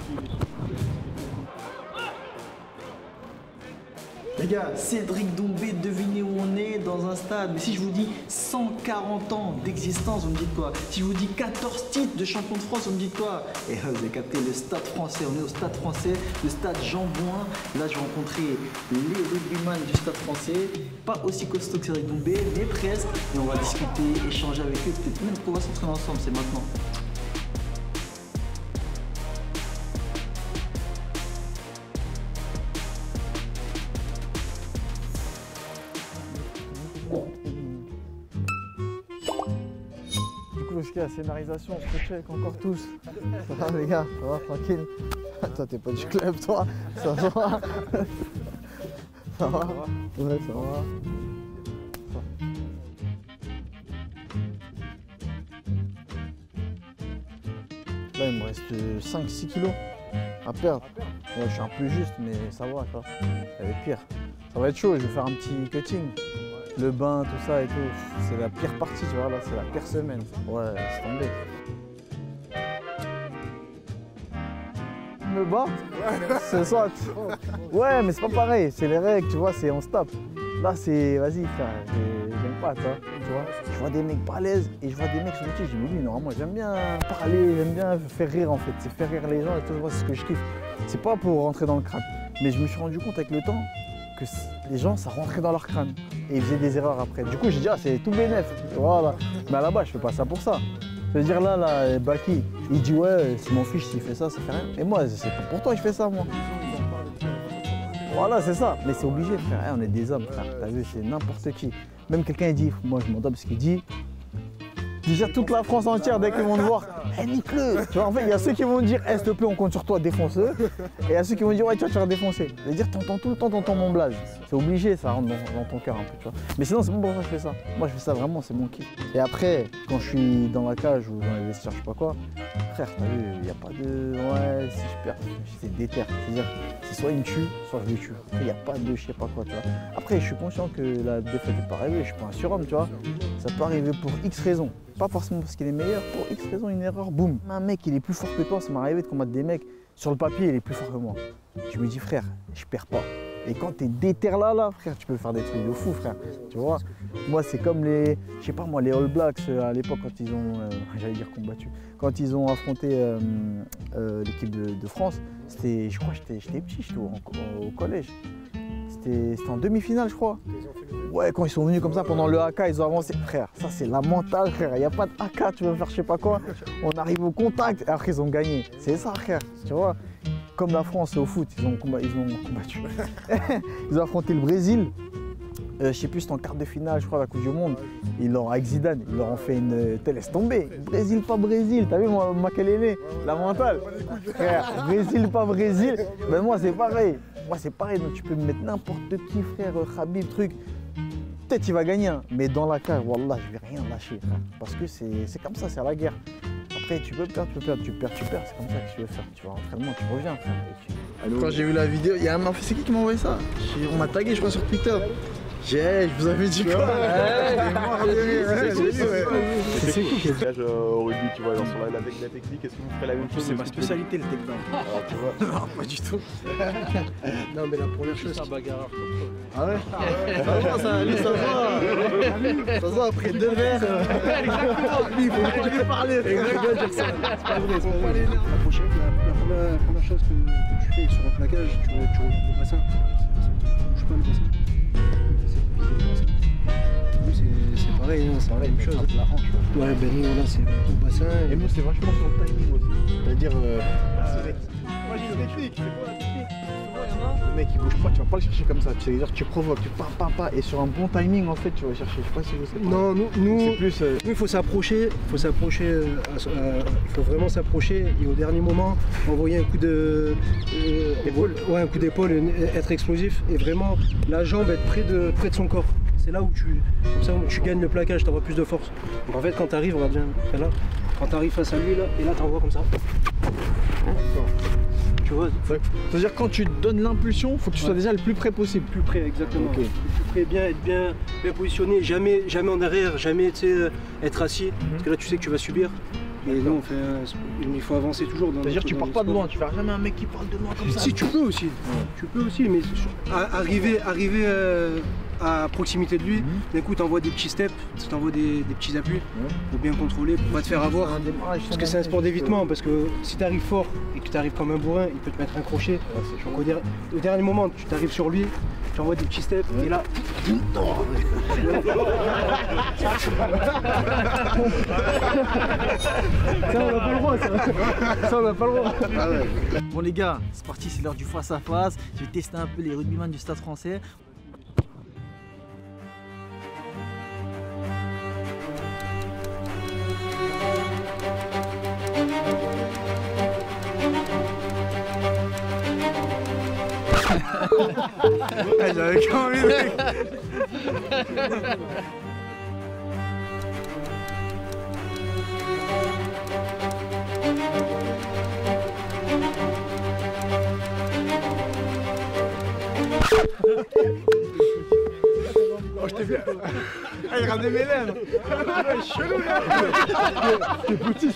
Les gars, Cédric Doumbé, devinez où on est dans un stade. Mais si je vous dis 140 ans d'existence, vous me dites quoi? Si je vous dis 14 titres de champion de France, vous me dites quoi? Et vous avez capté le stade français. On est au stade français, le stade Jean Bouin. Là, je vais rencontrer les rugbyman du stade français. Pas aussi costaud que Cédric Doumbé, mais presque. Et on va discuter, échanger avec eux. Peut-être même qu'on va s'entraîner ensemble, c'est maintenant. Jusqu'à la scénarisation, je te check encore tous. Ça va les gars, ça va tranquille. Toi t'es pas du club toi, ça va. Ça va. Ouais ça va. Là il me reste 5-6 kilos à perdre. Ouais, je suis un peu juste mais ça va quoi. Ça va être pire. Ça va être chaud, je vais faire un petit cutting. Le bain, tout ça et tout, c'est la pire partie, tu vois, là, c'est la pire semaine. Ouais, c'est tombé. Me bats, c'est ça. Ouais, mais c'est pas pareil, c'est les règles, tu vois, c'est on se tape. Là, c'est, vas-y, frère, j'aime pas, ça, tu vois. Je vois des mecs pas à l'aise et je vois des mecs sur le pied, je dis, mais lui, normalement, j'aime bien parler, j'aime bien faire rire, en fait. C'est faire rire les gens et tout, c'est ce que je kiffe. C'est pas pour rentrer dans le crâne. Mais je me suis rendu compte avec le temps que les gens, ça rentrait dans leur crâne. Et ils faisaient des erreurs après. Du coup, j'ai dit, ah, c'est tout bénef. Voilà. Mais là-bas, je fais pas ça pour ça. Je veux dire, là, Baki, il dit, ouais, c'est mon fils, s'il fait ça, ça fait rien. Et moi, c'est pas pour toi que je fais ça, moi. Voilà, c'est ça. Mais c'est obligé, frère. On est des hommes, frère. T'as vu, c'est n'importe qui. Même quelqu'un, il dit, moi, je m'en tape parce qu'il dit, déjà toute la France entière, dès qu'ils vont te voir, nique-le. Tu vois, en fait, il y a ceux qui vont dire, s'il te plaît, on compte sur toi, défonce-le. Et il y a ceux qui vont dire, ouais, tu vas te faire défoncer. C'est-à-dire, t'entends tout le temps, t'entends mon blaze. C'est obligé, ça rentre dans ton cœur un peu, tu vois. Mais sinon, c'est bon pour ça que je fais ça. Moi, je fais ça vraiment, c'est mon kiff. Et après, quand je suis dans la cage ou dans les vestiaires, je sais pas quoi, frère, t'as vu, il n'y a pas de, ouais, si je perds, c'est déter. C'est-à-dire, c'est soit il me tue, soit je le tue. Il n'y a pas de je sais pas quoi, tu vois. Après, je suis conscient que la défaite n'est pas arrivée, je suis pas un surhomme, tu vois. Ça peut arriver pour X raisons. Pas forcément parce qu'il est meilleur, pour X raison, une erreur, boum. Un mec, il est plus fort que toi, ça m'est arrivé de combattre des mecs, sur le papier, il est plus fort que moi. Je me dis, frère, je perds pas. Et quand t'es déter là, frère, tu peux faire des trucs de fou, frère. Tu vois, moi, c'est comme les, je sais pas moi, les All Blacks à l'époque quand ils ont, j'allais dire combattu, quand ils ont affronté l'équipe de France, c'était, je crois, j'étais petit, j'étais au collège. C'était en demi-finale, je crois. Ouais, quand ils sont venus comme ça pendant le AK, ils ont avancé. Frère, ça c'est la mentale, frère. Il n'y a pas de AK, tu veux faire je sais pas quoi. On arrive au contact et après ils ont gagné. C'est ça, frère. Tu vois, comme la France au foot, ils ont combattu. Ils ont affronté le Brésil. Je sais plus, c'était en quart de finale, je crois, à la Coupe du Monde. Avec Zidane, ils leur ont fait une. Laisse tomber. Brésil, pas Brésil. T'as vu, moi, Makelele, la mentale. Frère, Brésil, pas Brésil. Ben moi, c'est pareil. Moi, c'est pareil. Donc, tu peux me mettre n'importe qui, frère, Khabib, truc. Peut-être il va gagner, hein, mais dans la cage, wallah, je vais rien lâcher, frère. Parce que c'est comme ça, c'est la guerre. Après, tu peux perdre, tu perds. C'est comme ça que tu veux faire. Tu vas à l'entraînement, tu reviens, frère. Quand j'ai vu la vidéo, il y a un c'est qui m'a envoyé ça? On m'a tagué, je crois, sur Twitter. Je vous avais dit quoi? C'est cool qui est au rugby, tu vois, sur la technique, est-ce que vous ferez la même chose? C'est ma spécialité, le takedown. Alors, tu vois. Non, pas du tout. Non, mais la première chose. C'est un bagarreur. Ah ouais? Ça va, ça va, après 2 verres. Exactement. Il faut continuer de parler. Exactement, dire ça. C'est pas vrai, c'est pas vrai. La première chose que tu fais sur un plaquage, tu reviens au bassin. Je peux pas le bassin. C'est pareil, hein, c'est la même chose. La hanche. Ouais, ben nous là c'est au bassin. Et nous c'est vachement sur le timing aussi. C'est-à-dire. Moi j'ai une technique, c'est quoi la technique? Le mec il bouge pas, tu vas pas le chercher comme ça. C'est-à-dire tu provoques, tu pas. Et sur un bon timing en fait, tu vas chercher. Je sais pas si vous savez. Non, nous c'est plus. Il faut s'approcher, il faut vraiment s'approcher et au dernier moment envoyer un coup de ouais, un coup d'épaule, être explosif et vraiment la jambe être près de son corps. C'est là où tu gagnes le plaquage, tu auras plus de force. Donc en fait quand tu arrives, regarde bien, là, quand tu arrives face à lui là, et là tu envoies comme ça. Tu vois, c'est-à-dire quand tu donnes l'impulsion, il faut que tu sois déjà le plus près possible. Plus près, exactement. Okay. Plus près, être bien positionné, jamais en arrière, jamais être assis, parce que là tu sais que tu vas subir. Mais nous, il faut avancer toujours dans. C'est-à-dire que tu pars pas de loin, tu fais jamais un mec qui parle de loin comme ça. Si, tu peux aussi. Tu peux aussi, mais arriver à proximité de lui, d'un coup, t'envoies des petits steps, t'envoies des petits appuis pour bien contrôler, pour pas te faire avoir. Parce que c'est un sport d'évitement, parce que si t'arrives fort et que t'arrives comme un bourrin, il peut te mettre un crochet. Donc au dernier moment, tu t'arrives sur lui, tu envoies des petits steps, et là. Ça, on n'a pas le droit, ça on n'a pas le droit. Ah ouais. Bon les gars, c'est parti, c'est l'heure du face à face. Je vais tester un peu les rugbyman du Stade Français. J'avais quand envie Oh, je t'ai fait. Ah, il ramenait mes lèvres. Chelou là. T'es petit.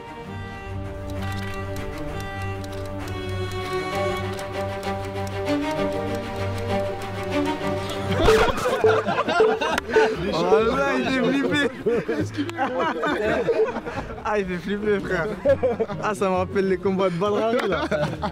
Oh là, il fait flipper. Ah, il fait flipper, frère. Ah, ça me rappelle les combats de Balrami là.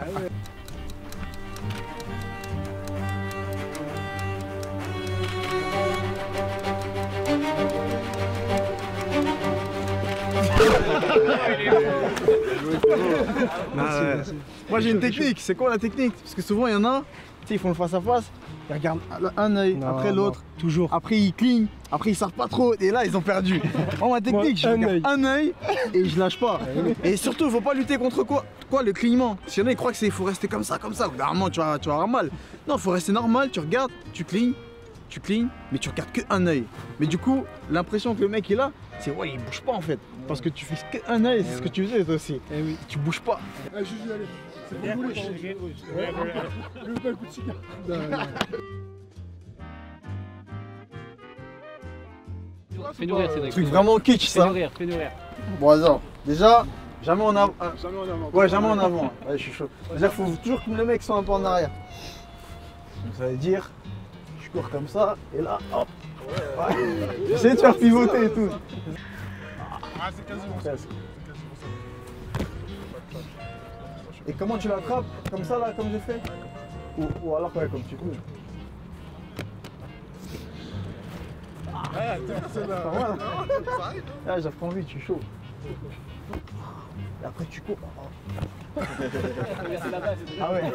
Moi j'ai une technique, c'est quoi la technique? Parce que souvent il y en a, tu sais, ils font le face à face, ils regardent un œil après l'autre, toujours. Après ils clignent, après ils sortent pas trop et là ils ont perdu. Moi ma technique, je regarde un œil et je lâche pas. Et surtout, faut pas lutter contre quoi le clignement. Si y en a ils croient que c'est faut rester comme ça, vraiment tu vas avoir mal. Non, faut rester normal, tu regardes, tu clignes, mais tu regardes qu'un œil. Mais du coup, l'impression que le mec est là, c'est ouais, il bouge pas en fait. Parce que tu fais qu'un œil, c'est ce que tu faisais toi aussi. Oui. Tu bouges pas. Allez, allez. C'est pas boulot, je veux pas un coup de cigare. Fais-nous rire, Cédric. Truc vraiment kitsch ça. Fais-nous rire. Bon, attends, déjà, jamais en avant. Jamais en avant. Ouais, jamais en avant. Ouais, je suis chaud. C'est-à-dire qu'il faut toujours que le mec soit un peu en arrière. Donc ça veut dire, je cours comme ça, et là, hop. Ouais. J'essaie de faire pivoter et tout. Ah, c'est quasiment ça. Et comment tu l'attrapes? Comme ça là, comme j'ai fait? Ou alors ouais, comme tu cours. Ah, c'est là. Ah, j'apprends vite, je suis chaud. Et après tu cours. Ah ouais.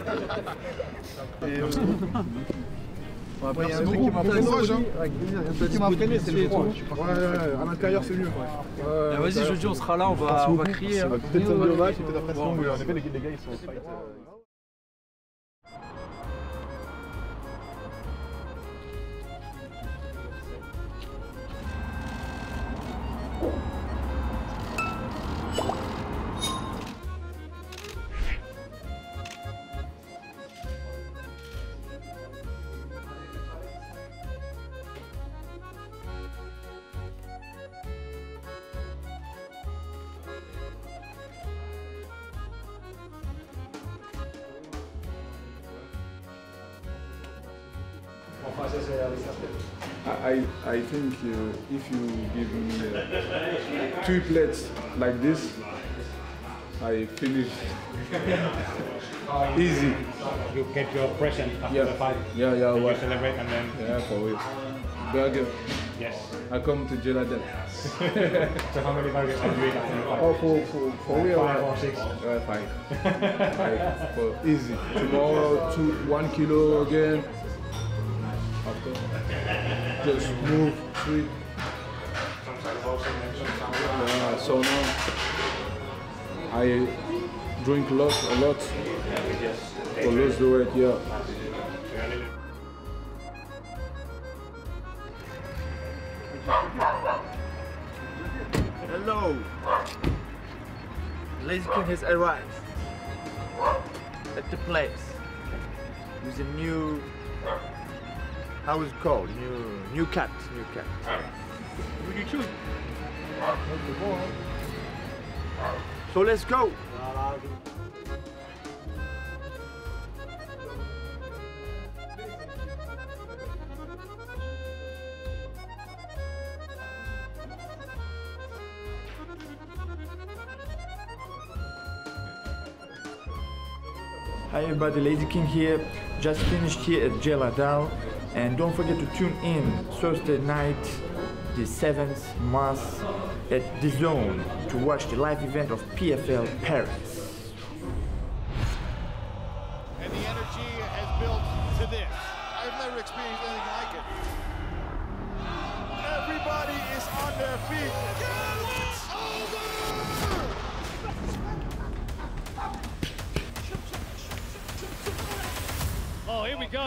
Après, il y a un truc qui m'a freiné. Qui m'a freiné, c'est le froid. Ouais, à l'intérieur c'est mieux. Vas-y, jeudi, on sera là, on va crier. Peut-être samedi au match, peut-être après sinon, mais en effet, les gars ils sont fight. I think if you give me 2 plates like this, I finish easy. You get your present after the fight. Yeah, You what? celebrate and then For real. Burger. yes. I come to Jeladen. So how many burgers have you eaten after the fight? Oh, for real. 5 or 6. 5. For easy. Tomorrow, 1 kilo again. After, just move, sleep. So now I drink a lot to lose the weight. Yeah. Hello! Lazy King has arrived at the place with a new, how is it called? New cat. What did you choose? So let's go. Hi everybody, Lazy King here. Just finished here at Geladal, and don't forget to tune in Thursday night, the 7th March at The Zone to watch the live event of PFL Paris. And the energy has built to this. I've never experienced anything like it. Everybody is on their feet. It's over! Oh, here we go.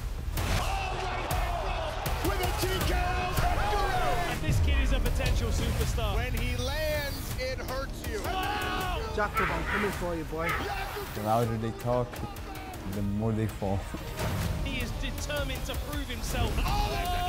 With a TKO victory! And this kid is a potential superstar. When he lands, it hurts you. Jacob, I'm coming for you, boy. The louder they talk, the more they fall. He is determined to prove himself. Oh,